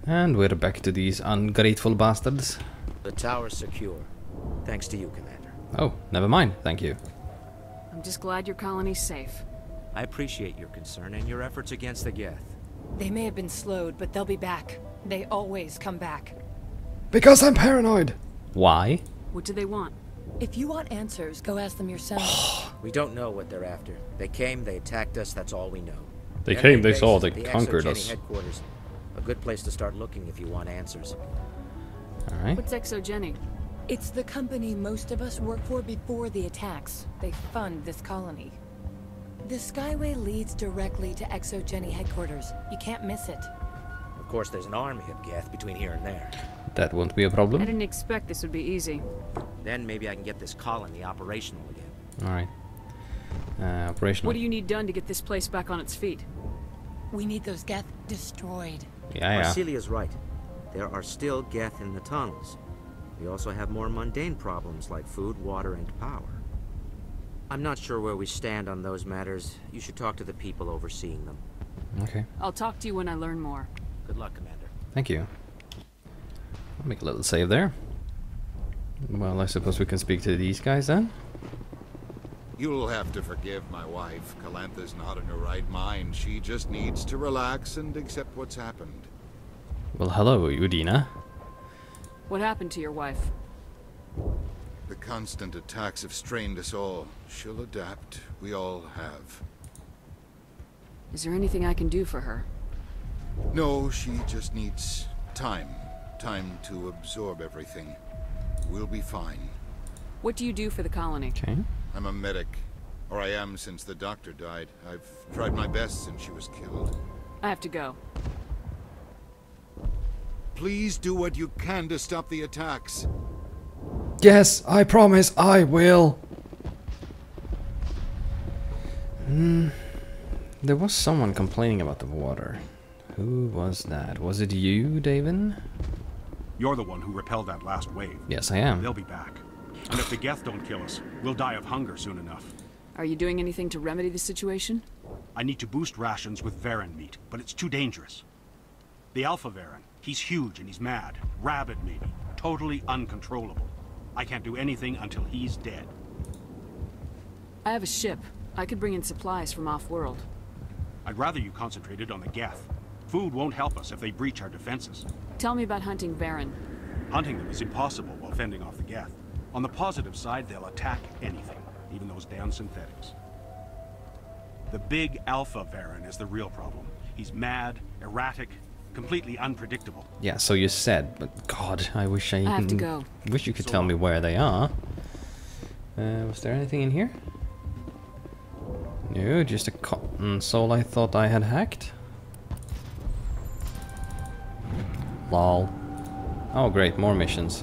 And we're back to these ungrateful bastards. The tower's secure. Thanks to you, Commander. Oh, never mind, thank you. I'm just glad your colony's safe. I appreciate your concern and your efforts against the Geth. They may have been slowed, but they'll be back. They always come back. Because I'm paranoid! Why? What do they want? If you want answers, go ask them yourself. We don't know what they're after. They came, they attacked us, that's all we know. They The came, enemy they base saw, is they the conquered Exogeny us. Headquarters. A good place to start looking if you want answers. Alright. What's Exogeny? It's the company most of us work for before the attacks. They fund this colony. The Skyway leads directly to Exogeny headquarters. You can't miss it. Of course, there's an army of Geth between here and there. That won't be a I problem. didn't expect this would be easy. Then maybe I can get this colony operational again. Alright. Operational. What do you need done to get this place back on its feet? We need those Geth destroyed. Yeah. Marcelia's right. There are still Geth in the tunnels. We also have more mundane problems like food, water, and power. I'm not sure where we stand on those matters. You should talk to the people overseeing them. Okay. I'll talk to you when I learn more. Good luck, Commander. Thank you. I'll make a little save there. Well, I suppose we can speak to these guys then. You'll have to forgive my wife. Calantha's not in her right mind. She just needs to relax and accept what's happened. Well, hello, Udina. What happened to your wife? The constant attacks have strained us all. She'll adapt. We all have. Is there anything I can do for her? No, she just needs time. Time to absorb everything. We'll be fine. What do you do for the colony? Okay. I'm a medic. Or I am since the doctor died. I've tried my best since she was killed. I have to go. Please do what you can to stop the attacks. Yes, I promise I will. There was someone complaining about the water. Who was that? Was it you, David? You're the one who repelled that last wave. Yes, I am. They'll be back. And if the Geth don't kill us, we'll die of hunger soon enough. Are you doing anything to remedy the situation? I need to boost rations with Varen meat, but it's too dangerous. The Alpha Varen, he's huge and he's mad. Rabid, maybe. Totally uncontrollable. I can't do anything until he's dead. I have a ship. I could bring in supplies from off-world. I'd rather you concentrated on the Geth. Food won't help us if they breach our defenses. Tell me about hunting Varen. Hunting them is impossible while fending off the Geth. On the positive side, they'll attack anything, even those damn synthetics. The big Alpha Varen is the real problem. He's mad, erratic, completely unpredictable. Yeah, so you said, but God, I wish I have to go. Wish you could tell me where they are. Was there anything in here? No, just a cotton soul I thought I had hacked. Lol. Oh great, more missions.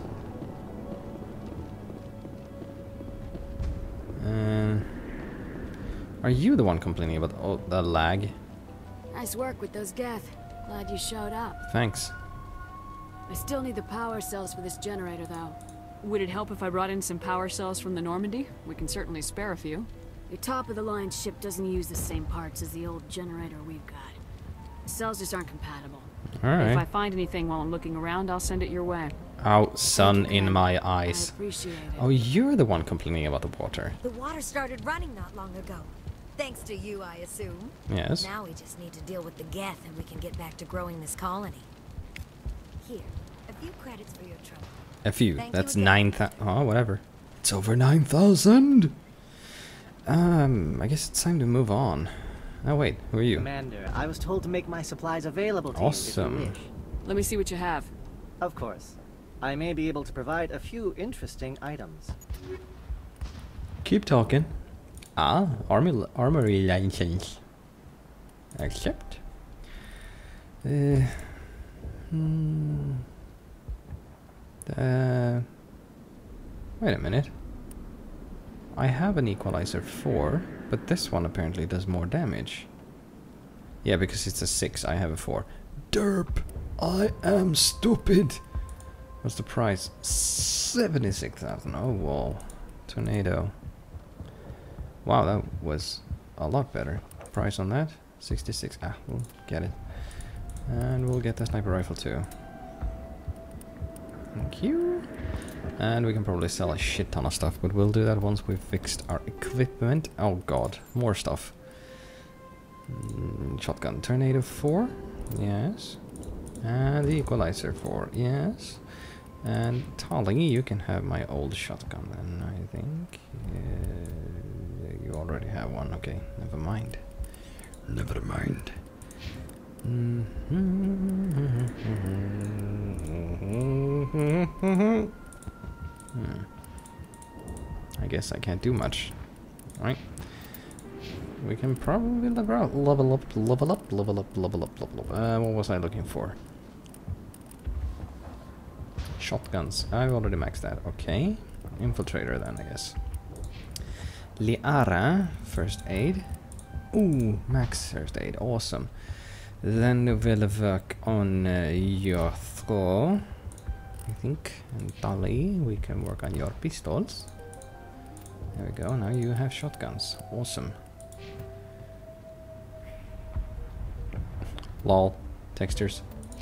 Are you the one complaining about the lag? Nice work with those Geth. Glad you showed up. Thanks. I still need the power cells for this generator, though. Would it help if I brought in some power cells from the Normandy? We can certainly spare a few. Your top-of-the-line ship doesn't use the same parts as the old generator we've got. The cells just aren't compatible. Alright. If I find anything while I'm looking around, I'll send it your way. Oh, sun in my I eyes. appreciate it. Oh, you're the one complaining about the water. The water started running not long ago. Thanks to you, I assume. Yes. Now we just need to deal with the Geth and we can get back to growing this colony. Here, a few credits for your trouble. A few. Thank That's you again. 9,000. Oh, whatever. It's over 9,000. I guess it's time to move on. Oh wait, who are you? Commander, I was told to make my supplies available to Awesome. you if you wish. Let me see what you have. Of course. I may be able to provide a few interesting items. Keep talking. Ah, armory license. Accept. Wait a minute. I have an equalizer 4, but this one apparently does more damage. Yeah, because it's a 6, I have a 4. Derp! I am stupid! What's the price? 76,000. Oh, whoa. Tornado. Wow, that was a lot better. Price on that? 66. Ah, we'll get it. And we'll get the sniper rifle too. Thank you. And we can probably sell a shit ton of stuff, but we'll do that once we've fixed our equipment. Oh god, more stuff. Shotgun Tornado 4, yes. And the Equalizer 4, yes. And Tali, you can have my old shotgun then, I think. You already have one, okay, never mind. Never mind. I guess I can't do much. Right. We can probably level up. What was I looking for? Shotguns. I've already maxed that. Okay. Infiltrator then, I guess. Liara, first aid. Ooh, max first aid. Awesome. Then we'll work on your throw, I think. And Dali, we can work on your pistols. There we go. Now you have shotguns. Awesome. Lol. Textures.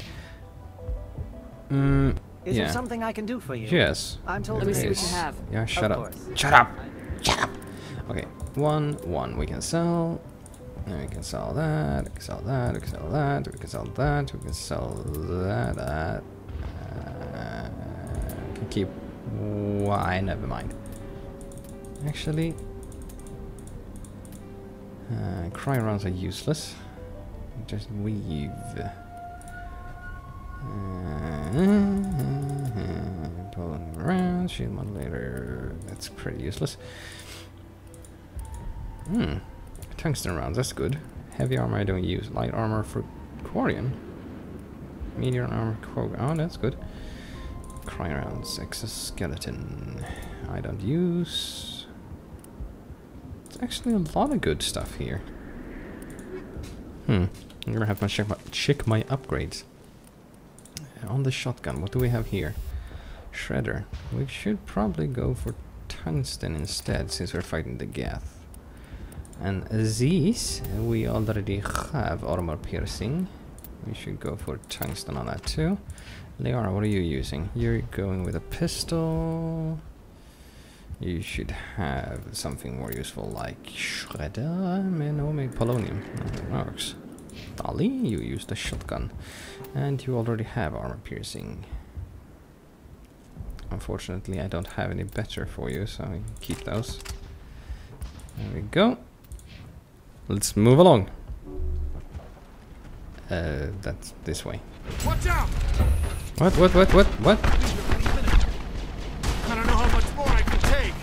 Is yeah. there something I can do for you? Yes. I'm told Let me it see what is. you have. Yeah, shut Of up. course. Shut up! Shut up! Okay, one we can sell. And we can sell that, we can sell that, we can sell that, we can sell that, we can sell that. We can keep... Why? Never mind. Actually... cry rounds are useless. Just weave. Pulling around, shield modulator. That's pretty useless. Tungsten rounds, that's good. Heavy armor I don't use. Light armor for Quarian. Medium armor Quog. Oh, that's good. Cry rounds, exoskeleton. I don't use. It's actually a lot of good stuff here. I'm gonna have to check my upgrades. On the shotgun, what do we have here? Shredder. We should probably go for tungsten instead, since we're fighting the Geth. And these, we already have armor piercing. We should go for tungsten on that too. Liara, what are you using? You're going with a pistol. You should have something more useful like shredder. No, maybe polonium. That works. Dali, you use the shotgun. And you already have armor piercing. Unfortunately, I don't have any better for you, so I keep those. There we go. Let's move along. That's this way. Watch out! What? I don't know how much more I can take.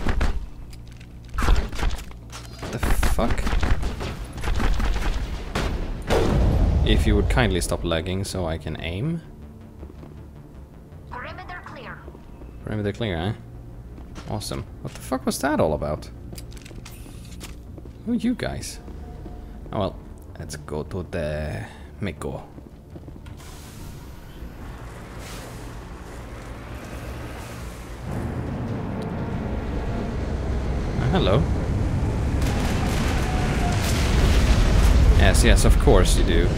What the fuck? If you would kindly stop lagging so I can aim. Perimeter clear. Perimeter clear, eh? Awesome. What the fuck was that all about? Who are you guys? Oh well, let's go to the Mako. Hello. Yes, of course you do.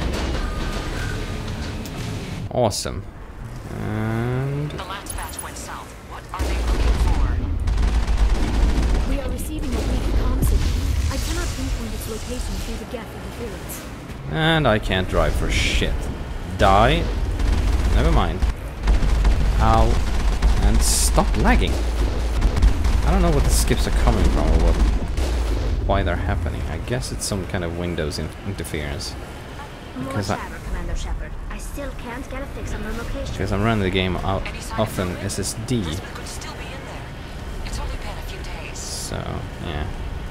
Awesome. And... The last batch went south. What are they looking for? We are receiving a weak comm signal. I cannot pinpoint its location through the Geth interference. And I can't drive for shit. Die. Never mind. Ow. And stop lagging. I don't know what the skips are coming from or why they're happening. I guess it's some kind of Windows interference. More chatter, Commander Shepard. I still can't get a fix on the location. Because I'm running the game off an SSD. Could still be in there. It's only been a few days. So, yeah.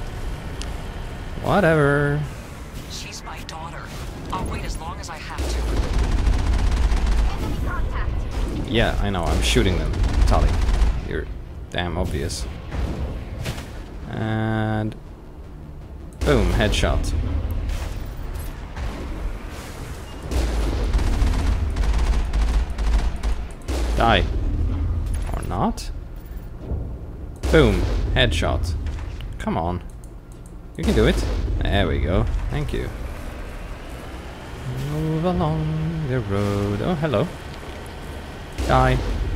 Whatever. She's my daughter. I'll wait as long as I have to. Enemy contact. Yeah, I know. I'm shooting them. Tali. You're damn obvious. And... boom, headshot. Die. Or not. Boom, headshot. Come on. You can do it. There we go. Thank you. Move along. the road. Oh, hello. Die.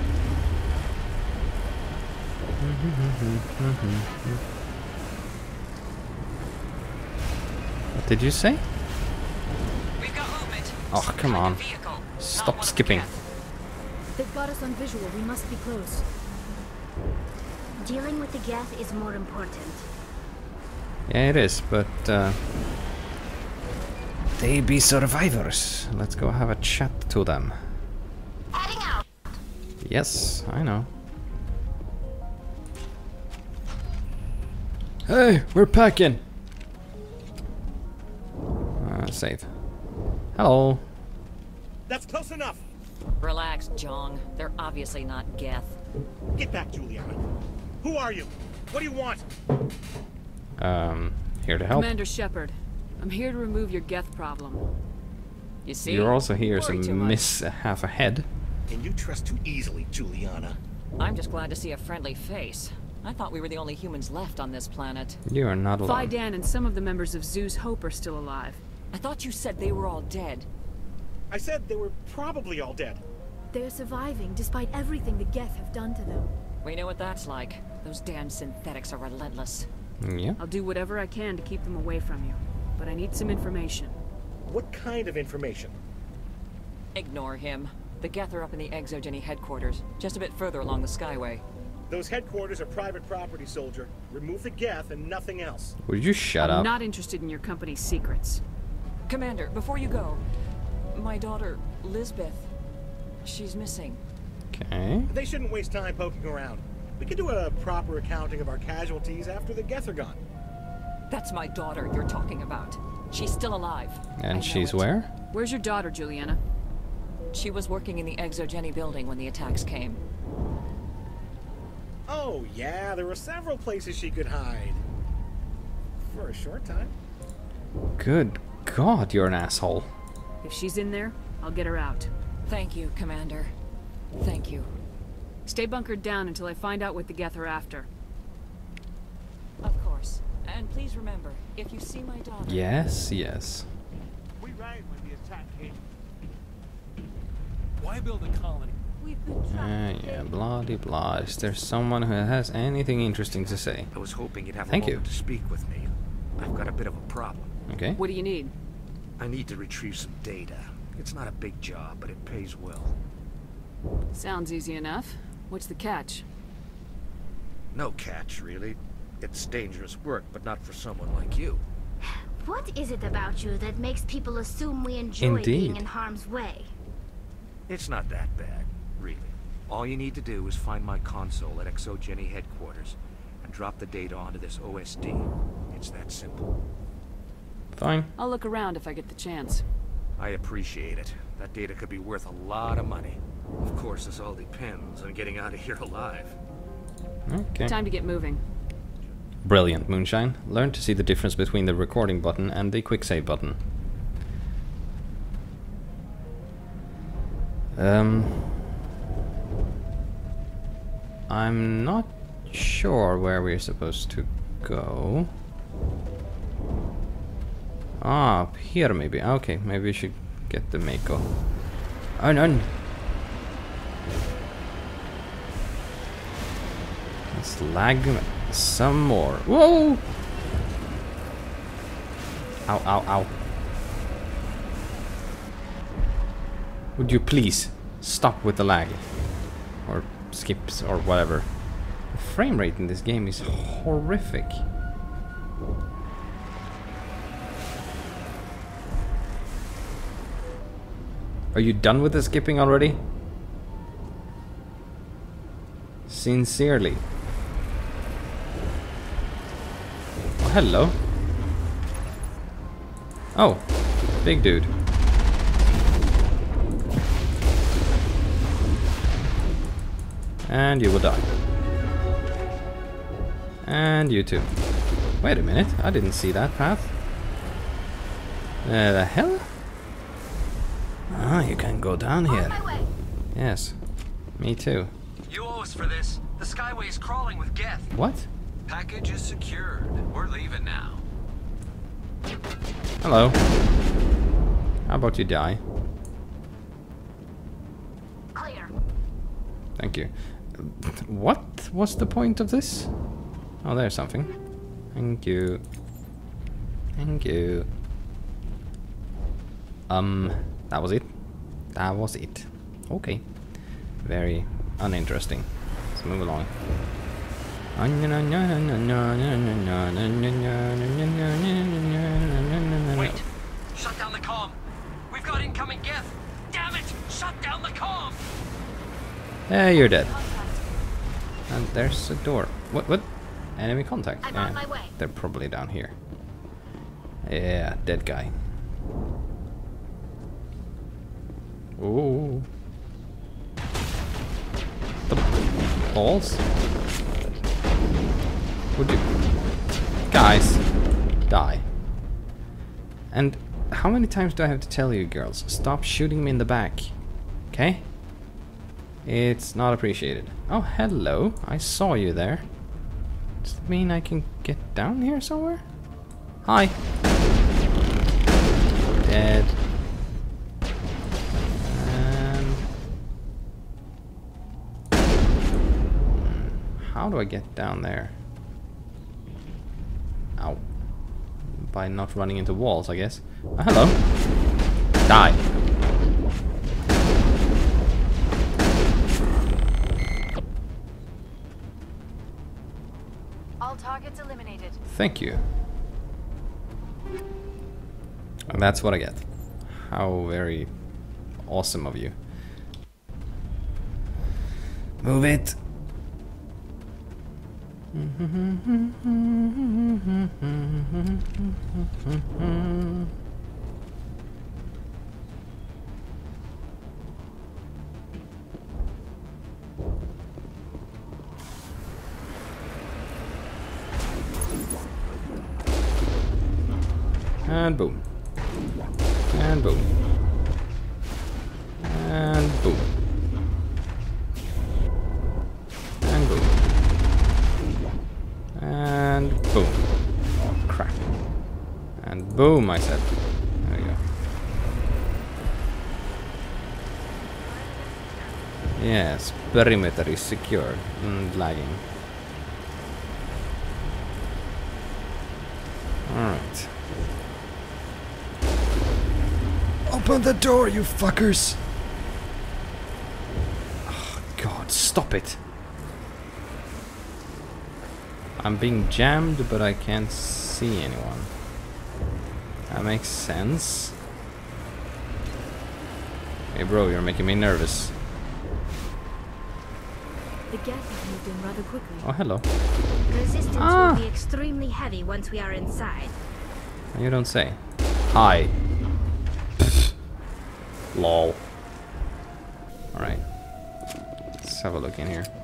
What did you say? We've got movement. Oh, come on. Stop skipping. They've got us on visual. We must be close. Dealing with the Geth is more important. Yeah, it is, but they be survivors. Let's go have a chat to them. Heading out. Yes, I know. Hey, we're packing. Save. Hello. That's close enough. Relax, Jong. They're obviously not Geth. Get back, Juliana. Who are you? What do you want? Here to help. Commander Shepard, I'm here to remove your Geth problem. You see? You're also here, so Worry too miss half a head. And you trust too easily, Juliana. I'm just glad to see a friendly face. I thought we were the only humans left on this planet. You are not alone. Fidan and some of the members of Zoo's Hope are still alive. I thought you said they were all dead. I said they were probably all dead. They're surviving despite everything the Geth have done to them. We know what that's like. Those damn synthetics are relentless. Yeah. I'll do whatever I can to keep them away from you, but I need some information. What kind of information? Ignore him. The Geth are up in the Exogeny headquarters, just a bit further along the Skyway. Those headquarters are private property, soldier. Remove the Geth and nothing else. Would you shut I'm up? not interested in your company's secrets. Commander, before you go, my daughter, Lisbeth, she's missing. Okay. They shouldn't waste time poking around. We can do a proper accounting of our casualties after the Geth are gone. That's my daughter you're talking about. She's still alive. And she's where? Where's your daughter, Juliana? She was working in the Exogeny building when the attacks came. Oh, yeah, there were several places she could hide. For a short time. Good God, you're an asshole. If she's in there, I'll get her out. Thank you, Commander. Thank you. Stay bunkered down until I find out what the Geth are after. Of course. And please remember, if you see my daughter... Yes, yes. We ran when the attack came. Why build a colony? Yeah, bloody blah. Is there someone who has anything interesting to say? I was hoping you'd have Thank a moment to speak with me. I've got a bit of a problem. Okay. What do you need? I need to retrieve some data. It's not a big job, but it pays well. Sounds easy enough. What's the catch? No catch, really. It's dangerous work, but not for someone like you. What is it about you that makes people assume we enjoy being in harm's way? It's not that bad, really. All you need to do is find my console at Exogeny headquarters and drop the data onto this OSD. It's that simple. Fine. I'll look around if I get the chance. I appreciate it. That data could be worth a lot of money. Of course, this all depends on getting out of here alive. Okay. Time to get moving. Brilliant, Moonshine. Learn to see the difference between the recording button and the quick save button. I'm not sure where we're supposed to go. Ah, up here maybe. Okay, maybe we should get the Mako. Oh no! Let's lag some more. Whoa! Ow, ow, ow. Would you please stop with the lag? Or skips or whatever. The frame rate in this game is horrific. Are you done with the skipping already? Sincerely. Oh, hello. Oh, big dude. And you will die. And you too. Wait a minute, I didn't see that path. The hell? Ah, you can go down here. Yes, me too. You owe us for this. The Skyway is crawling with Geth. What? Package is secured. We're leaving now. Hello. How about you die? Thank you. What was the point of this? Oh, there's something. Thank you. Thank you. That was it? That was it. Okay. Very uninteresting. Let's move along. Wait! Shut down the comm! We've got incoming Geth! Damn it! Shut down the comm! Hey, you're dead. And there's a door. What? Enemy contact. I'm on my way. They're probably down here. Yeah, dead guy. Ooh. The balls? Would you guys die? And how many times do I have to tell you girls? Stop shooting me in the back. Okay? It's not appreciated. Oh, hello. I saw you there. Does that mean I can get down here somewhere? Hi. Dead. And how do I get down there? Ow. By not running into walls, I guess. Oh, hello. Die. All targets eliminated. Thank you. And that's what I get. How very awesome of you. Move it. And boom. And boom. And boom. And boom. And boom. Oh, crap. And boom, I said. There we go. Yes, perimeter is secured and lagging. Alright. Open the door, you fuckers! Oh, God, stop it. I'm being jammed, but I can't see anyone. That makes sense. Hey bro, you're making me nervous. The Geth have moved in rather quickly. Oh, hello. Resistance will be extremely heavy once we are inside. You don't say. Hi. Lol. Alright. Let's have a look in here.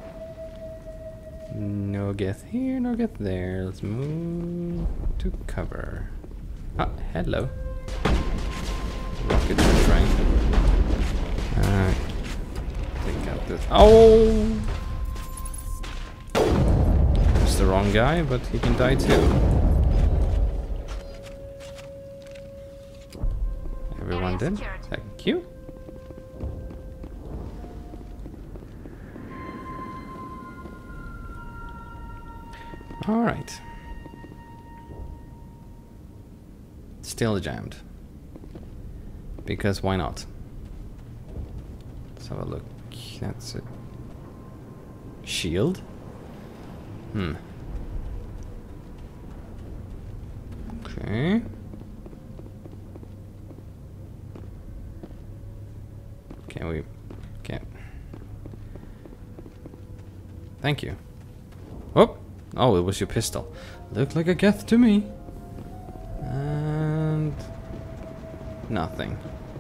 No Geth here, no Geth there. Let's move to cover. Ah, hello. Rockets are trying. Take out this. Oh! It's the wrong guy, but he can die too. Everyone dead? Thank you. Alright. Still jammed. Because why not? Let's have a look. That's it. Shield? Okay. Can we... Can't... Thank you. Oh! Oh, it was your pistol. Looked like a Geth to me. And... nothing.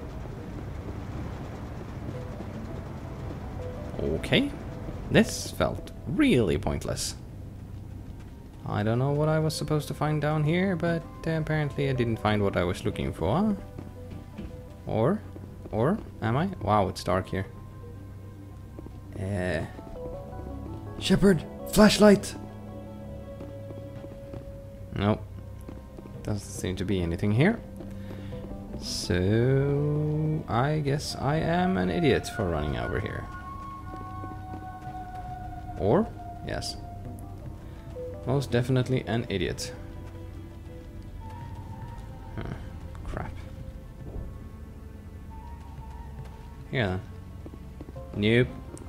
Okay. This felt really pointless. I don't know what I was supposed to find down here, but apparently I didn't find what I was looking for. Or am I? Wow, it's dark here. Shepard, flashlight! Nope. Doesn't seem to be anything here. So I guess I am an idiot for running over here. Or? Yes. Most definitely an idiot. Crap. Yeah. Nope.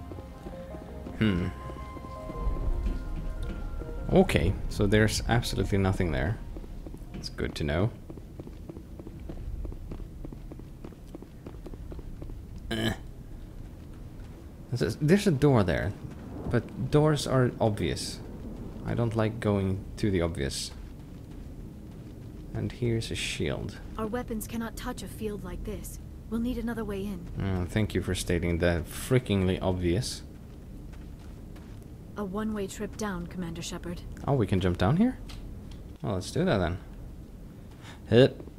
Okay, so there's absolutely nothing there. It's good to know. There's a door there, but doors are obvious. I don't like going to the obvious. And here's a shield. Our weapons cannot touch a field like this. We'll need another way in. Thank you for stating the freakingly obvious. A one-way trip down, Commander Shepard. Oh, we can jump down here? Well, let's do that then. Hit.